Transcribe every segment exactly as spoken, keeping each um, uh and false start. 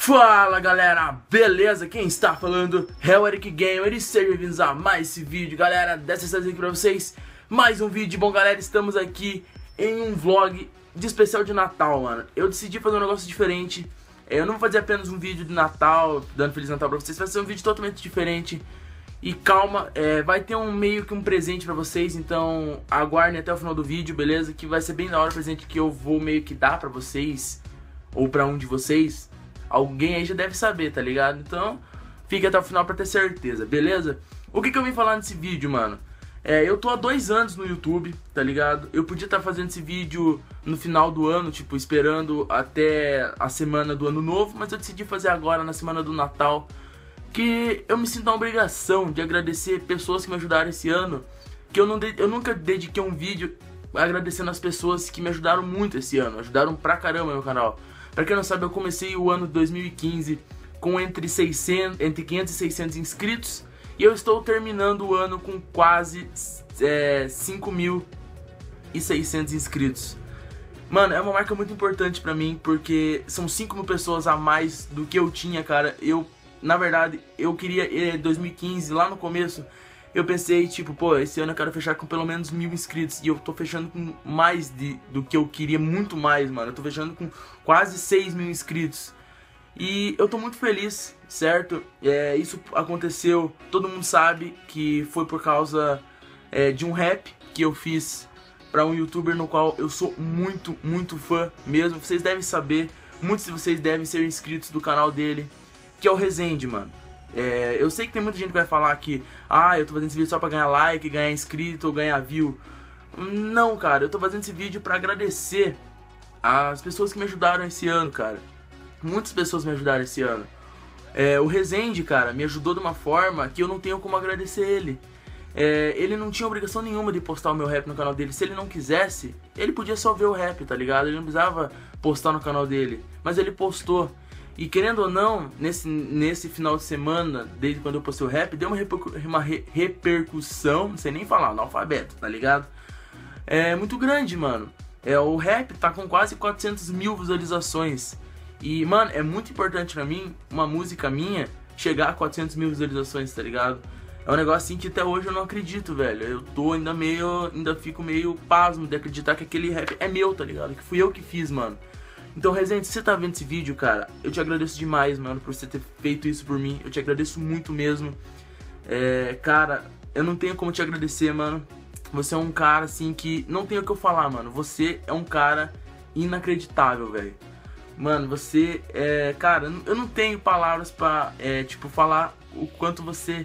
Fala galera, beleza? Quem está falando é o Eric Gamer e sejam bem-vindos a mais esse vídeo, galera. Dessa vez aqui pra vocês, mais um vídeo. Bom galera, estamos aqui em um vlog de especial de Natal, mano. Eu decidi fazer um negócio diferente. Eu não vou fazer apenas um vídeo de Natal, dando Feliz Natal pra vocês. Vai ser um vídeo totalmente diferente. E calma, é, vai ter um meio que um presente pra vocês, então aguardem até o final do vídeo, beleza? Que vai ser bem da hora o presente que eu vou meio que dar pra vocês, ou pra um de vocês. Alguém aí já deve saber, tá ligado? Então, fique até o final pra ter certeza, beleza? O que que eu vim falar nesse vídeo, mano? É, eu tô há dois anos no YouTube, tá ligado? Eu podia estar fazendo esse vídeo no final do ano, tipo, esperando até a semana do ano novo, mas eu decidi fazer agora, na semana do Natal, que eu me sinto na obrigação de agradecer pessoas que me ajudaram esse ano, que eu, não de, eu nunca dediquei um vídeo agradecendo as pessoas que me ajudaram muito esse ano, ajudaram pra caramba no meu canal. Pra quem não sabe, eu comecei o ano de dois mil e quinze com entre, seiscentos, entre quinhentos e seiscentos inscritos, e eu estou terminando o ano com quase é, cinco mil e seiscentos inscritos. Mano, é uma marca muito importante pra mim, porque são cinco mil pessoas a mais do que eu tinha, cara. Eu, na verdade, eu queria, em dois mil e quinze, lá no começo, eu pensei, tipo, pô, esse ano eu quero fechar com pelo menos mil inscritos. E eu tô fechando com mais de, do que eu queria, muito mais, mano. Eu tô fechando com quase seis mil inscritos. E eu tô muito feliz, certo? É, isso aconteceu, todo mundo sabe que foi por causa é, de um rap que eu fiz pra um youtuber no qual eu sou muito, muito fã mesmo. Vocês devem saber, muitos de vocês devem ser inscritos do canal dele, que é o Rezende, mano. É, eu sei que tem muita gente que vai falar que ah, eu tô fazendo esse vídeo só pra ganhar like, ganhar inscrito ou ganhar view. Não, cara, eu tô fazendo esse vídeo pra agradecer as pessoas que me ajudaram esse ano, cara. Muitas pessoas me ajudaram esse ano. é, O Rezende, cara, me ajudou de uma forma que eu não tenho como agradecer ele. é, Ele não tinha obrigação nenhuma de postar o meu rap no canal dele. Se ele não quisesse, ele podia só ver o rap, tá ligado? Ele não precisava postar no canal dele, mas ele postou. E querendo ou não, nesse, nesse final de semana, desde quando eu postei o rap, deu uma, repercu uma re repercussão, não sei nem falar, analfabeto, tá ligado? É muito grande, mano. É, o rap tá com quase quatrocentas mil visualizações. E, mano, é muito importante pra mim, uma música minha, chegar a quatrocentas mil visualizações, tá ligado? É um negócio assim que até hoje eu não acredito, velho. Eu tô ainda meio, ainda fico meio pasmo de acreditar que aquele rap é meu, tá ligado? Que fui eu que fiz, mano. Então, Rezende, se você tá vendo esse vídeo, cara, eu te agradeço demais, mano, por você ter feito isso por mim. Eu te agradeço muito mesmo. É, cara, eu não tenho como te agradecer, mano. Você é um cara, assim, que não tem o que eu falar, mano. Você é um cara inacreditável, velho. Mano, você é... Cara, eu não tenho palavras pra, é, tipo, falar o quanto você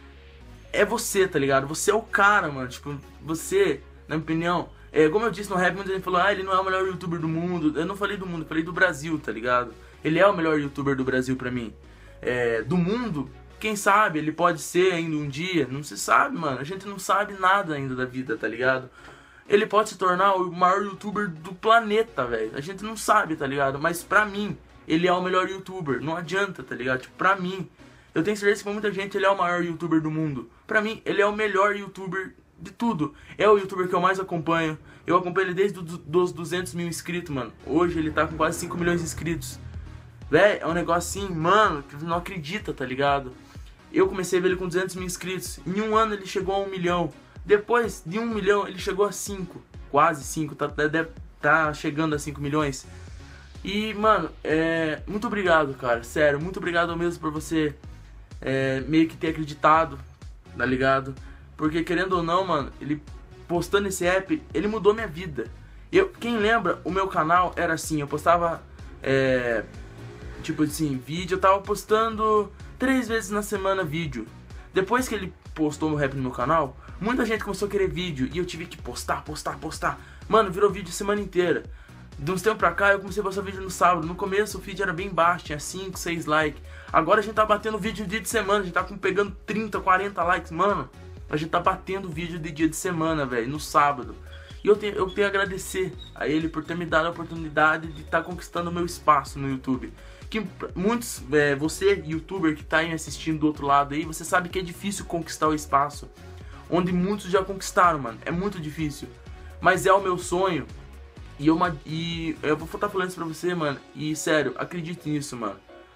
é você, tá ligado? Você é o cara, mano. Tipo, você, na minha opinião... É, como eu disse no rap, muita gente falou, ah, ele não é o melhor youtuber do mundo. Eu não falei do mundo, eu falei do Brasil, tá ligado? Ele é o melhor youtuber do Brasil pra mim. É, do mundo, quem sabe, ele pode ser ainda um dia, não se sabe, mano. A gente não sabe nada ainda da vida, tá ligado? Ele pode se tornar o maior youtuber do planeta, velho. A gente não sabe, tá ligado? Mas pra mim, ele é o melhor youtuber. Não adianta, tá ligado? Tipo, pra mim, eu tenho certeza que pra muita gente ele é o maior youtuber do mundo. Pra mim, ele é o melhor youtuber de tudo. É o youtuber que eu mais acompanho. Eu acompanho ele desde os duzentos mil inscritos, mano. Hoje ele tá com quase cinco milhões de inscritos. Véi, é um negócio assim, mano, que não acredita, tá ligado? Eu comecei a ver ele com duzentos mil inscritos. Em um ano ele chegou a um milhão. Depois de um milhão ele chegou a cinco. Quase cinco, tá, deve, tá chegando a cinco milhões. E, mano, é... muito obrigado, cara. Sério, muito obrigado mesmo por você é, meio que ter acreditado, tá ligado? Porque, querendo ou não, mano, ele postando esse app, ele mudou minha vida. Eu, quem lembra, o meu canal era assim, eu postava, é, tipo assim, vídeo, eu tava postando três vezes na semana vídeo. Depois que ele postou o rap no meu canal, muita gente começou a querer vídeo, e eu tive que postar, postar, postar. Mano, virou vídeo a semana inteira. De uns tempos pra cá, eu comecei a postar vídeo no sábado. No começo o vídeo era bem baixo, tinha cinco, seis likes. Agora a gente tá batendo vídeo no dia de semana, a gente tá pegando trinta, quarenta likes, mano. A gente tá batendo vídeo de dia de semana, velho, no sábado. E eu tenho, eu tenho a agradecer a ele por ter me dado a oportunidade de estar tá conquistando o meu espaço no YouTube. Que muitos, é, você, youtuber que tá aí assistindo do outro lado aí, você sabe que é difícil conquistar o espaço onde muitos já conquistaram, mano. É muito difícil. Mas é o meu sonho. E eu, e eu vou estar falando isso pra você, mano. E sério, acredite nisso, mano.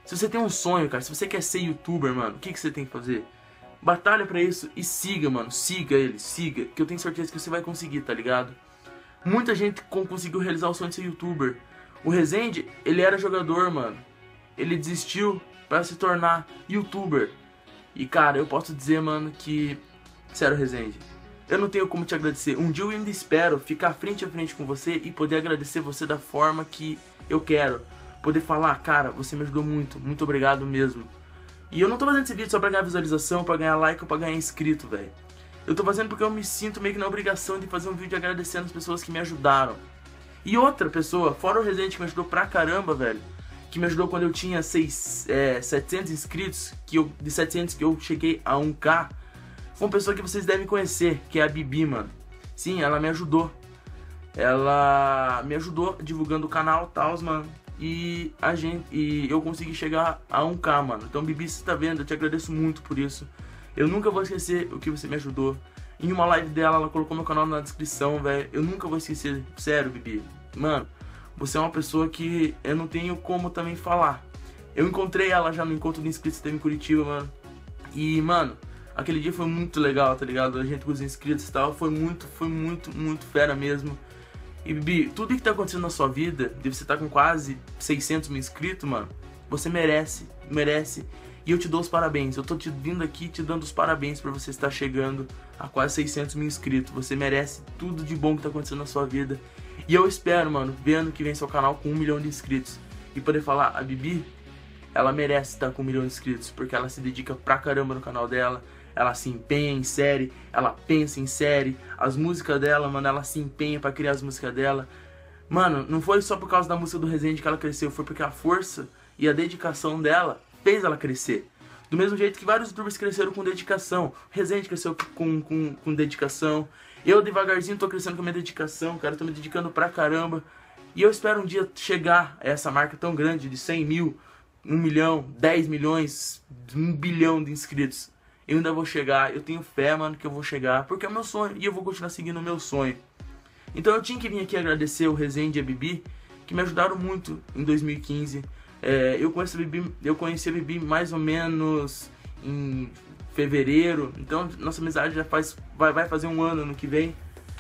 Se você tem um sonho, cara, se você quer ser youtuber, mano, o que, que você tem que fazer? Batalha pra isso e siga, mano. Siga ele, siga. Que eu tenho certeza que você vai conseguir, tá ligado? Muita gente conseguiu realizar o sonho de ser youtuber. O Rezende, ele era jogador, mano. Ele desistiu pra se tornar youtuber. E, cara, eu posso dizer, mano, que... Sério, Rezende, eu não tenho como te agradecer. Um dia eu ainda espero ficar frente a frente com você e poder agradecer você da forma que eu quero. Poder falar, cara, você me ajudou muito. Muito obrigado mesmo. E eu não tô fazendo esse vídeo só pra ganhar visualização, pra ganhar like ou pra ganhar inscrito, velho. Eu tô fazendo porque eu me sinto meio que na obrigação de fazer um vídeo agradecendo as pessoas que me ajudaram. E outra pessoa, fora o Rezende, que me ajudou pra caramba, velho, que me ajudou quando eu tinha seis, é, setecentos inscritos, que eu, de setecentos que eu cheguei a um K, foi uma pessoa que vocês devem conhecer, que é a Bibi, mano. Sim, ela me ajudou. Ela me ajudou divulgando o canal e tal, mano. E a gente, e eu consegui chegar a um K, mano. Então, Bibi, você tá vendo? Eu te agradeço muito por isso. Eu nunca vou esquecer o que você me ajudou. Em uma live dela, ela colocou meu canal na descrição, velho. Eu nunca vou esquecer. Sério, Bibi. Mano, você é uma pessoa que eu não tenho como também falar. Eu encontrei ela já no encontro de inscritos que teve em Curitiba, mano. E, mano, aquele dia foi muito legal, tá ligado? A gente com os inscritos e tal. Foi muito, foi muito, muito fera mesmo. E, Bibi, tudo que tá acontecendo na sua vida, de você tá com quase seiscentos mil inscritos, mano, você merece, merece. E eu te dou os parabéns. Eu tô te vindo aqui te dando os parabéns por você estar chegando a quase seiscentos mil inscritos. Você merece tudo de bom que tá acontecendo na sua vida. E eu espero, mano, vendo que vem seu canal com um milhão de inscritos. E poder falar, a Bibi, ela merece estar com um milhão de inscritos. Porque ela se dedica pra caramba no canal dela. Ela se empenha em série, ela pensa em série. As músicas dela, mano, ela se empenha pra criar as músicas dela. Mano, não foi só por causa da música do Rezende que ela cresceu. Foi porque a força e a dedicação dela fez ela crescer. Do mesmo jeito que vários youtubers cresceram com dedicação. O Rezende cresceu com, com, com dedicação. Eu devagarzinho tô crescendo com a minha dedicação, cara. Tô me dedicando pra caramba. E eu espero um dia chegar a essa marca tão grande de cem mil, um milhão, dez milhões, um bilhão de inscritos. Eu ainda vou chegar, eu tenho fé, mano, que eu vou chegar, porque é o meu sonho, e eu vou continuar seguindo o meu sonho. Então eu tinha que vir aqui agradecer o Rezende e a Bibi, que me ajudaram muito em dois mil e quinze. É, eu, conheço a Bibi, eu conheci a Bibi mais ou menos em fevereiro, então nossa amizade já faz, vai, vai fazer um ano no que vem.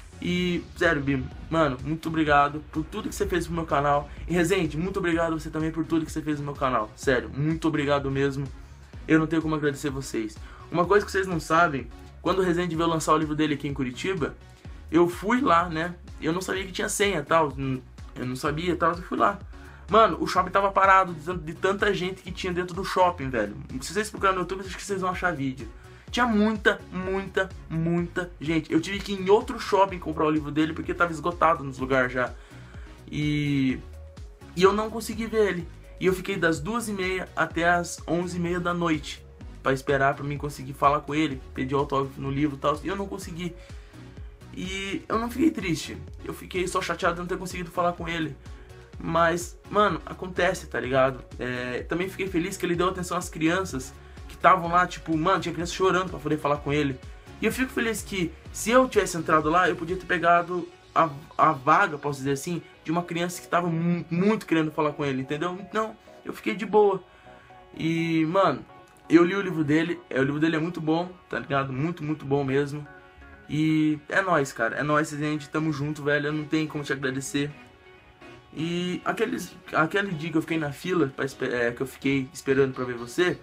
E, sério, Bibi, mano, muito obrigado por tudo que você fez pro meu canal. E Rezende, muito obrigado você também por tudo que você fez no meu canal. Sério, muito obrigado mesmo. Eu não tenho como agradecer vocês. Uma coisa que vocês não sabem, quando o Rezende veio lançar o livro dele aqui em Curitiba, eu fui lá, né? Eu não sabia que tinha senha e tal. Eu não sabia e tal, eu fui lá. Mano, o shopping tava parado de, de tanta gente que tinha dentro do shopping, velho. Se vocês procurarem no YouTube, acho que vocês vão achar vídeo. Tinha muita, muita, muita gente. Eu tive que ir em outro shopping comprar o livro dele porque tava esgotado nos lugares já. E... E eu não consegui ver ele. E eu fiquei das duas e meia até as onze e meia da noite pra esperar pra mim conseguir falar com ele, pedir autógrafo no livro e tal, e eu não consegui. E eu não fiquei triste, eu fiquei só chateado de não ter conseguido falar com ele. Mas, mano, acontece, tá ligado? É, também fiquei feliz que ele deu atenção às crianças que estavam lá, tipo, mano, tinha criança chorando pra poder falar com ele. E eu fico feliz que, se eu tivesse entrado lá, eu podia ter pegado a, a vaga, posso dizer assim, de uma criança que tava muito, muito querendo falar com ele, entendeu? Então, eu fiquei de boa. E, mano, eu li o livro dele, o livro dele é muito bom, tá ligado? Muito, muito bom mesmo. E é nóis, cara, é nóis, gente, tamo junto, velho, eu não tenho como te agradecer. E aqueles, aquele dia que eu fiquei na fila, pra, é, que eu fiquei esperando pra ver você,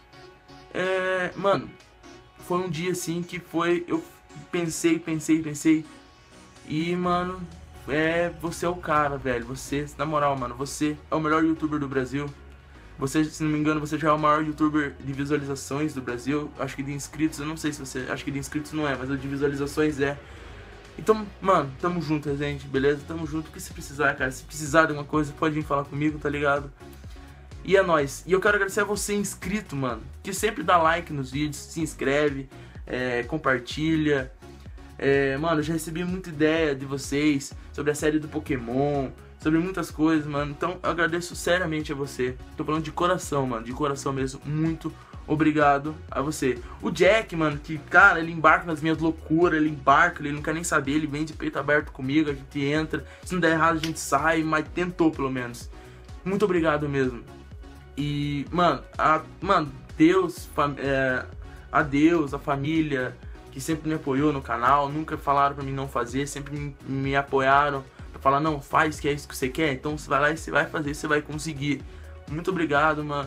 é, mano, foi um dia assim que foi, eu pensei, pensei, pensei, e, mano, é, você é o cara, velho, você, na moral, mano, você é o melhor youtuber do Brasil. Você, se não me engano, você já é o maior youtuber de visualizações do Brasil. Acho que de inscritos, eu não sei se você... Acho que de inscritos não é, mas o de visualizações é. Então, mano, tamo junto, gente, beleza? Tamo junto, porque se precisar, cara, se precisar de alguma coisa, pode vir falar comigo, tá ligado? E é nóis. E eu quero agradecer a você, inscrito, mano, que sempre dá like nos vídeos, se inscreve, é, compartilha. É, mano, eu já recebi muita ideia de vocês sobre a série do Pokémon, sobre muitas coisas, mano. Então eu agradeço seriamente a você. Tô falando de coração, mano, de coração mesmo. Muito obrigado a você. O Jack, mano, que, cara, ele embarca nas minhas loucuras. Ele embarca, ele não quer nem saber. Ele vem de peito aberto comigo, a gente entra. Se não der errado, a gente sai, mas tentou pelo menos. Muito obrigado mesmo. E, mano, a, mano, Deus, fam, é, a Deus, a família que sempre me apoiou no canal, nunca falaram pra mim não fazer, sempre me, me apoiaram pra falar, não, faz, que é isso que você quer, então você vai lá e você vai fazer, você vai conseguir. Muito obrigado, mano.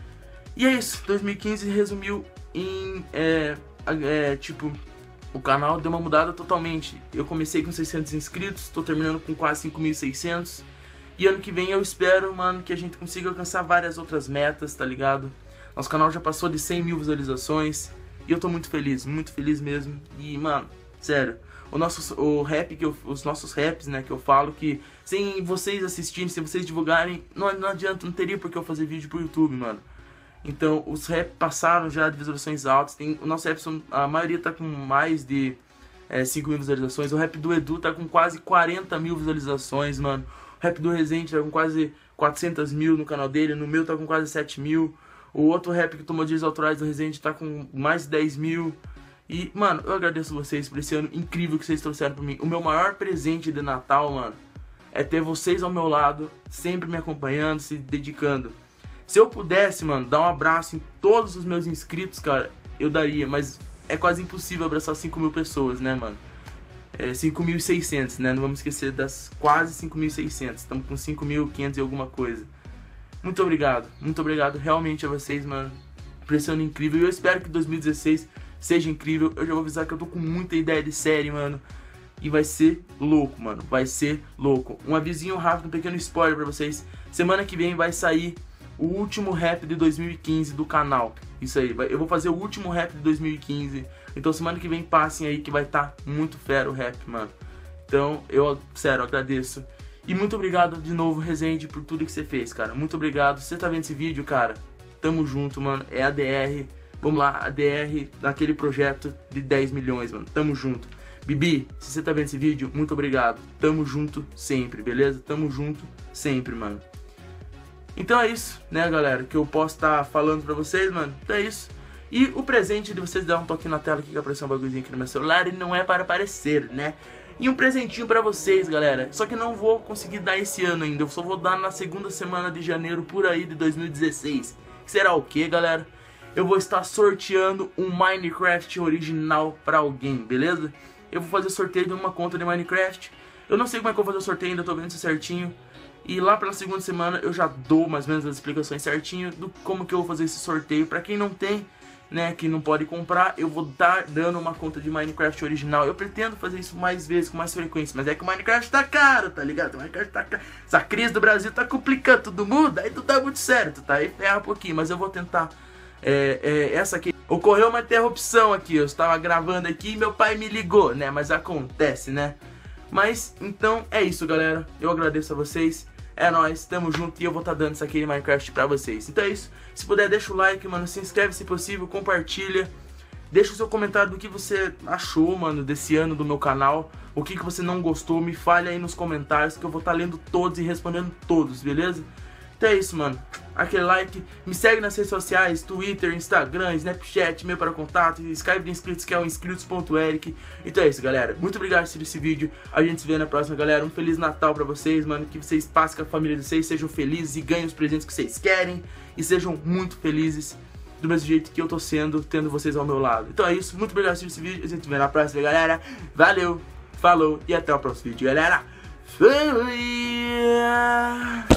E é isso, dois mil e quinze resumiu em, é, é, tipo, o canal deu uma mudada totalmente. Eu comecei com seiscentos inscritos, tô terminando com quase cinco mil e seiscentos. E ano que vem eu espero, mano, que a gente consiga alcançar várias outras metas, tá ligado? Nosso canal já passou de cem mil visualizações. E eu tô muito feliz, muito feliz mesmo. E, mano, sério, o nosso, o rap que eu, os nossos raps, né, que eu falo que sem vocês assistirem, sem vocês divulgarem, não, não adianta, não teria por que eu fazer vídeo pro YouTube, mano. Então, os rap passaram já de visualizações altas. Tem, o nosso rap, a maioria tá com mais de é, cinco mil visualizações. O rap do Edu tá com quase quarenta mil visualizações, mano. O rap do Resende tá com quase quatrocentos mil no canal dele. No meu tá com quase sete mil. O outro rap que tomou dias autorais do Resende tá com mais de dez mil. E, mano, eu agradeço vocês por esse ano incrível que vocês trouxeram pra mim. O meu maior presente de Natal, mano, é ter vocês ao meu lado, sempre me acompanhando, se dedicando. Se eu pudesse, mano, dar um abraço em todos os meus inscritos, cara, eu daria. Mas é quase impossível abraçar cinco mil pessoas, né, mano? É cinco mil e seiscentos, né? Não vamos esquecer das quase cinco mil e seiscentos. Estamos com cinco mil e quinhentos e alguma coisa. Muito obrigado, muito obrigado realmente a vocês, mano, por esse ano incrível. E eu espero que dois mil e dezesseis seja incrível. Eu já vou avisar que eu tô com muita ideia de série, mano. E vai ser louco, mano, vai ser louco. Um avisinho rápido, um pequeno spoiler pra vocês. Semana que vem vai sair o último rap de dois mil e quinze do canal. Isso aí, eu vou fazer o último rap de dois mil e quinze. Então semana que vem passem aí que vai estar tá muito fera o rap, mano. Então eu, sério, agradeço. E muito obrigado de novo, Resende, por tudo que você fez, cara. Muito obrigado. Se você tá vendo esse vídeo, cara, tamo junto, mano. É a D R. Vamos lá, a D R naquele projeto de dez milhões, mano. Tamo junto. Bibi, se você tá vendo esse vídeo, muito obrigado. Tamo junto sempre, beleza? Tamo junto sempre, mano. Então é isso, né, galera, que eu posso estar tá falando pra vocês, mano. Então é isso. E o presente de vocês dar um toque na tela aqui que apareceu um bagulhozinho aqui no meu celular e não é para aparecer, né? E um presentinho pra vocês, galera. Só que não vou conseguir dar esse ano ainda. Eu só vou dar na segunda semana de janeiro por aí de dois mil e dezesseis. Será o que, galera? Eu vou estar sorteando um Minecraft original pra alguém, beleza? Eu vou fazer sorteio de uma conta de Minecraft. Eu não sei como é que eu vou fazer o sorteio, ainda tô vendo isso certinho. E lá pela segunda semana eu já dou mais ou menos as explicações certinho do como que eu vou fazer esse sorteio. Pra quem não tem, né, que não pode comprar, eu vou dar dando uma conta de Minecraft original. Eu pretendo fazer isso mais vezes, com mais frequência, mas é que o Minecraft tá caro, tá ligado? O Minecraft tá caro. Essa crise do Brasil tá complicando todo mundo, aí tu tá muito certo, tá? Aí ferra um pouquinho, mas eu vou tentar. É, é, essa aqui, ocorreu uma interrupção aqui, eu estava gravando aqui e meu pai me ligou, né? Mas acontece, né? Mas, então, é isso, galera. Eu agradeço a vocês. É nóis, tamo junto e eu vou estar tá dando isso aqui em Minecraft pra vocês. Então é isso, se puder deixa o like, mano, se inscreve se possível, compartilha. Deixa o seu comentário do que você achou, mano, desse ano do meu canal. O que, que você não gostou, me fale aí nos comentários que eu vou estar tá lendo todos e respondendo todos, beleza? Então é isso, mano. Aquele like, me segue nas redes sociais, Twitter, Instagram, Snapchat, e-mail para contato, Skype de inscritos que é o inscritos ponto eric. Então é isso, galera, muito obrigado por assistir esse vídeo. A gente se vê na próxima, galera. Um Feliz Natal pra vocês, mano. Que vocês passem com a família de vocês, sejam felizes e ganhem os presentes que vocês querem. E sejam muito felizes do mesmo jeito que eu tô sendo, tendo vocês ao meu lado. Então é isso, muito obrigado por assistir esse vídeo. A gente se vê na próxima, galera. Valeu, falou e até o próximo vídeo, galera. Fui!